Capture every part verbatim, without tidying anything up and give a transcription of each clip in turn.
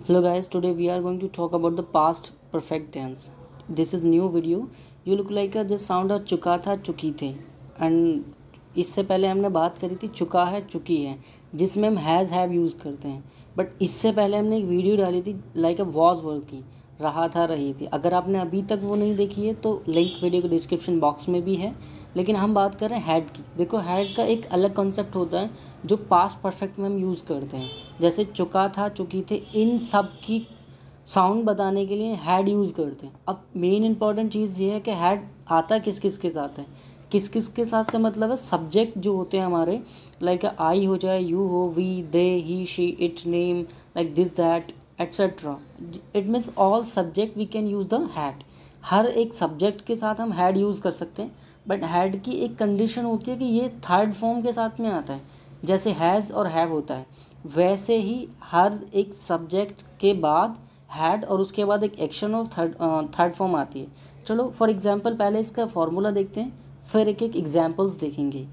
Hello guys, today we are going to talk about the past perfect tense. This is new video. You look like a just sound of चुका था चुकी थे and इससे पहले हमने बात करी थी चुका है चुकी है जिसमें हम हैज़ हैव यूज़ करते हैं. बट इससे पहले हमने एक वीडियो डाली थी लाइक अ वॉज वर्क की, रहा था रही थी. अगर आपने अभी तक वो नहीं देखी है तो लिंक वीडियो के डिस्क्रिप्शन बॉक्स में भी है. लेकिन हम बात कर रहे हैं हैड की. देखो हैड का एक अलग कॉन्सेप्ट होता है जो पास्ट परफेक्ट में हम यूज़ करते हैं. जैसे चुका था चुकी थे, इन सब की साउंड बताने के लिए हैड यूज़ करते हैं. अब मेन इंपॉर्टेंट चीज़ ये है कि हैड आता किस किस के साथ है. किस किस के साथ से मतलब है सब्जेक्ट जो होते हैं हमारे, लाइक आई हो जाए, यू हो, we, they, he, she, it, name, like this, that, etcetera. It means all subject we can use the had. हर एक सब्जेक्ट के साथ हम हैड यूज़ कर सकते हैं. बट हैड की एक कंडीशन होती है कि ये थर्ड फॉर्म के साथ में आता है. जैसे हैज़ और हैव होता है वैसे ही हर एक सब्जेक्ट के बाद हैड और उसके बाद एक action of third third form आती है. चलो फॉर एग्जांपल पहले इसका फॉर्मूला देखते हैं, फिर एक एक एग्जांपल्स देखेंगे.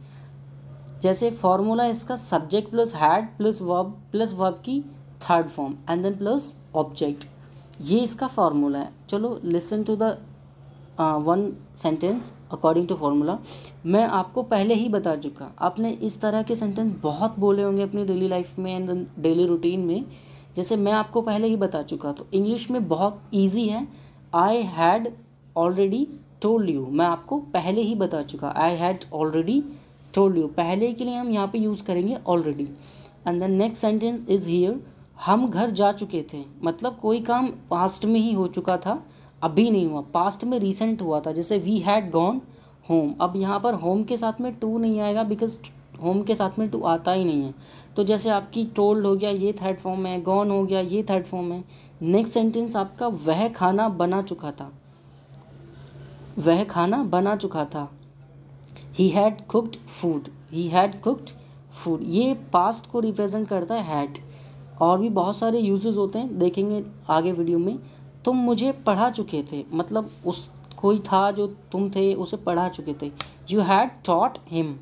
जैसे फॉर्मूला इसका subject plus had plus verb plus verb की third form and then plus object. ये इसका फॉर्मूला है. चलो listen to the one sentence according to formula. मैं आपको पहले ही बता चुका, आपने इस तरह के सेंटेंस बहुत बोले होंगे अपनी डेली लाइफ में एंड डेली रूटीन में. जैसे मैं आपको पहले ही बता चुका, तो इंग्लिश में बहुत इजी है. I had already told you. मैं आपको पहले ही बता चुका, I had already told you. पहले के लिए हम यहाँ पे यूज़ करेंगे already. And then next sentence is here. हम घर जा चुके थे, मतलब कोई काम पास्ट में ही हो चुका था, अभी नहीं हुआ, पास्ट में रिसेंट हुआ था. जैसे वी हैड गॉन होम. अब यहाँ पर होम के साथ में टू नहीं आएगा बिकॉज होम के साथ में टू आता ही नहीं है. तो जैसे आपकी टोल्ड हो गया, ये थर्ड फॉर्म है. गॉन हो गया, ये थर्ड फॉर्म है. नेक्स्ट सेंटेंस आपका वह खाना बना चुका था. वह खाना बना चुका था. He had cooked food. He had cooked food. ये पास्ट को रिप्रेजेंट करता है हैड. और भी बहुत सारे यूजेस होते हैं, देखेंगे आगे वीडियो में. तुम मुझे पढ़ा चुके थे, मतलब उस कोई था जो तुम थे उसे पढ़ा चुके थे. You had taught him.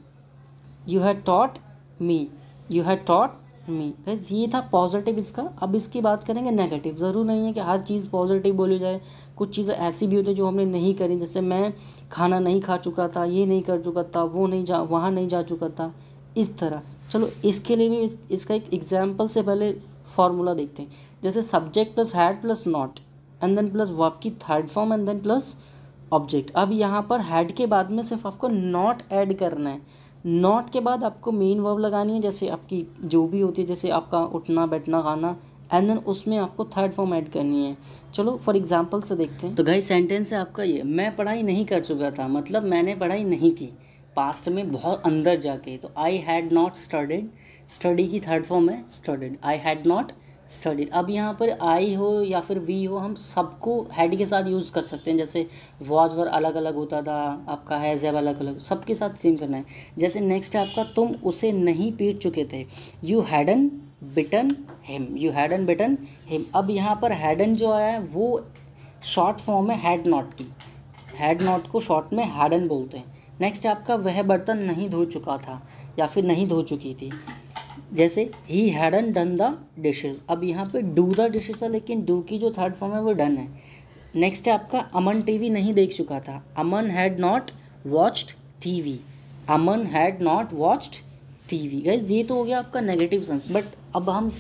You had taught me. You had taught me. बस ये था पॉजिटिव इसका. अब इसकी बात करेंगे नेगेटिव. ज़रूर नहीं है कि हर चीज़ पॉजिटिव बोली जाए. कुछ चीज़ें ऐसी भी होती है जो हमने नहीं करी. जैसे मैं खाना नहीं खा चुका था, ये नहीं कर चुका था, वो नहीं जा वहाँ नहीं जा चुका था, इस तरह. चलो इसके लिए भी इस, इसका एक एग्जाम्पल से पहले फार्मूला देखते हैं. जैसे subject plus had plus not and then plus verb की third form and then plus object. अब यहाँ पर हैड के बाद में सिर्फ आपको नॉट ऐड करना है. नॉट के बाद आपको मेन वर्ब लगानी है, जैसे आपकी जो भी होती है, जैसे आपका उठना बैठना खाना, एंड देन उसमें आपको थर्ड फॉर्म ऐड करनी है. चलो फॉर एग्जांपल से देखते हैं. तो गाइस सेंटेंस है आपका ये, मैं पढ़ाई नहीं कर चुका था, मतलब मैंने पढ़ाई नहीं की पास्ट में बहुत अंदर जाके. तो I had not studied. Study की थर्ड फॉर्म है studied. I had not studied. अब यहाँ पर आई हो या फिर वी हो, हम सबको हैड के साथ यूज़ कर सकते हैं. जैसे वॉज वर अलग अलग होता था, आपका हैज़ हैव अलग अलग, सबके साथ सेम करना है. जैसे नेक्स्ट है आपका, तुम उसे नहीं पीट चुके थे. You hadn't beaten him. You hadn't beaten him. अब यहाँ पर हैडन जो आया है वो शॉर्ट फॉर्म है हैड नॉट की. हैड नॉट को शॉर्ट में हैडन बोलते हैं. नेक्स्ट आपका वह बर्तन नहीं धो चुका था या फिर नहीं धो चुकी थी. जैसे he hadn't done the dishes. अब यहाँ पे डू द डिशेस है, लेकिन डू की जो थर्ड फॉर्म है वो डन है. नेक्स्ट है आपका, अमन टीवी नहीं देख चुका था. Aman had not watched TV. Aman had not watched TV. Guys ये तो हो गया आपका नेगेटिव सेंस. बट अब हम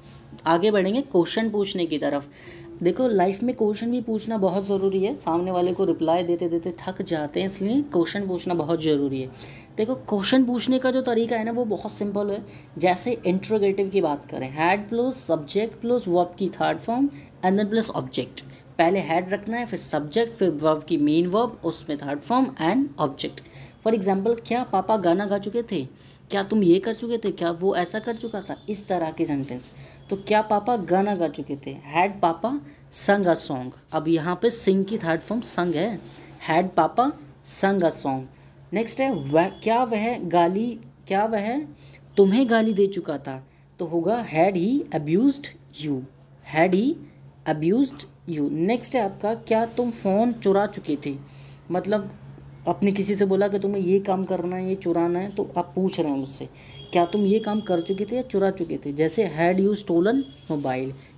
आगे बढ़ेंगे क्वेश्चन पूछने की तरफ. देखो लाइफ में क्वेश्चन भी पूछना बहुत ज़रूरी है. सामने वाले को रिप्लाई देते देते थक जाते हैं, इसलिए क्वेश्चन पूछना बहुत ज़रूरी है. देखो क्वेश्चन पूछने का जो तरीका है ना वो बहुत सिंपल है. जैसे इंट्रोगेटिव की बात करें, had plus subject plus verb की third form and then plus object. पहले हैड रखना है, फिर सब्जेक्ट, फिर वर्ब की मेन वर्ब, उसमें third form and object. For example, क्या पापा गाना गा चुके थे. क्या तुम ये कर चुके थे. क्या वो ऐसा कर चुका था. इस तरह के सेंटेंस. तो क्या पापा गाना गा चुके थे. हैड पापा संग अ सॉन्ग. अब यहाँ पे सिंग की थर्ड फॉर्म संग है. हैड पापा संग अ सॉन्ग. नेक्स्ट है वह, क्या वह गाली क्या वह तुम्हें गाली दे चुका था. तो होगा had he abused you. Had he abused you. Next है आपका, क्या तुम फ़ोन चुरा चुके थे. मतलब आपने किसी से बोला कि तुम्हें ये काम करना है, ये चुराना है, तो आप पूछ रहे हैं मुझसे क्या तुम ये काम कर चुके थे या चुरा चुके थे. जैसे हैड यू स्टोलन मोबाइल.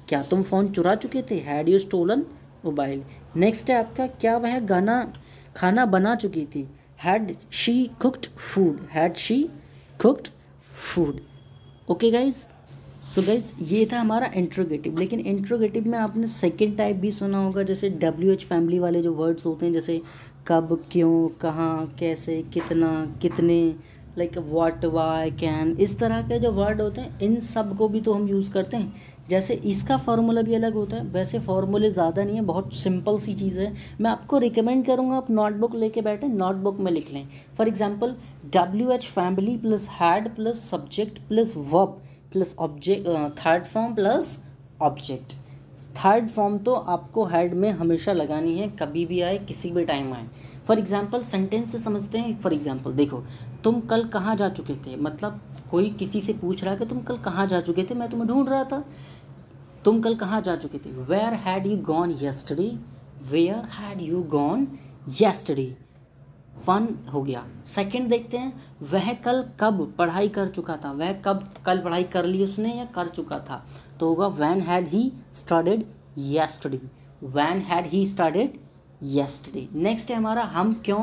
क्या तुम फ़ोन चुरा चुके थे, had you stolen mobile. Next है आपका, क्या वह गाना खाना बना चुकी थी, had she cooked food, had she cooked food. Okay guys, so guys ये था हमारा इंट्रोगेटिव। लेकिन इंट्रोगेटिव में आपने सेकेंड टाइप भी सुना होगा, जैसे डब्ल्यू एच फैमिली वाले जो वर्ड्स होते हैं, जैसे कब, क्यों, कहाँ, कैसे, कितना, कितने, लाइक व्हाट, वाई, कैन, इस तरह के जो वर्ड होते हैं इन सब को भी तो हम यूज़ करते हैं। जैसे इसका फार्मूला भी अलग होता है, वैसे फार्मूले ज़्यादा नहीं है, बहुत सिंपल सी चीज़ है। मैं आपको रिकमेंड करूँगा आप नोटबुक लेके बैठें, नोटबुक में लिख लें। For example W H family plus had plus subject plus verb plus object, third form plus object. Third form तो आपको हेड में हमेशा लगानी है, कभी भी आए, किसी भी टाइम आए। फॉर एग्जांपल सेंटेंस से समझते हैं। फॉर एग्जांपल देखो, तुम कल कहाँ जा चुके थे, मतलब कोई किसी से पूछ रहा है कि तुम कल कहाँ जा चुके थे, मैं तुम्हें ढूंढ रहा था, तुम कल कहाँ जा चुके थे। Where had you gone yesterday, where had you gone yesterday, one हो गया। सेकंड देखते हैं, वह कल कब पढ़ाई कर चुका था, वह कब कल पढ़ाई कर ली उसने या कर चुका था, तो होगा when had he started yesterday, when had he started yesterday. Next है हमारा, हम क्यों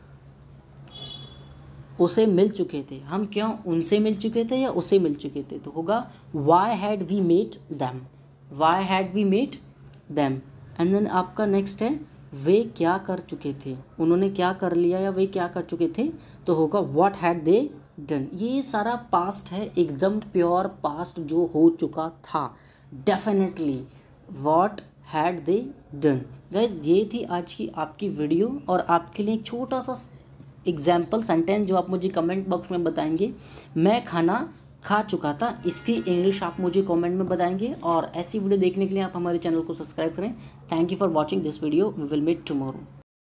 उसे मिल चुके थे, हम क्यों उनसे मिल चुके थे या उसे मिल चुके थे, तो होगा why had we met them, why had we met them. And then आपका नेक्स्ट है, वे क्या कर चुके थे, उन्होंने क्या कर लिया या वे क्या कर चुके थे, तो होगा व्हाट हैड दे डन। ये सारा पास्ट है, एकदम प्योर पास्ट जो हो चुका था, definitely what had they done. Guys ये थी आज की आपकी वीडियो, और आपके लिए एक छोटा सा एग्जाम्पल सेंटेंस जो आप मुझे कमेंट बॉक्स में बताएंगे। मैं खाना खा चुका था, इसकी इंग्लिश आप मुझे कमेंट में बताएंगे। और ऐसी वीडियो देखने के लिए आप हमारे चैनल को सब्सक्राइब करें। Thank you for watching this video, we will meet tomorrow.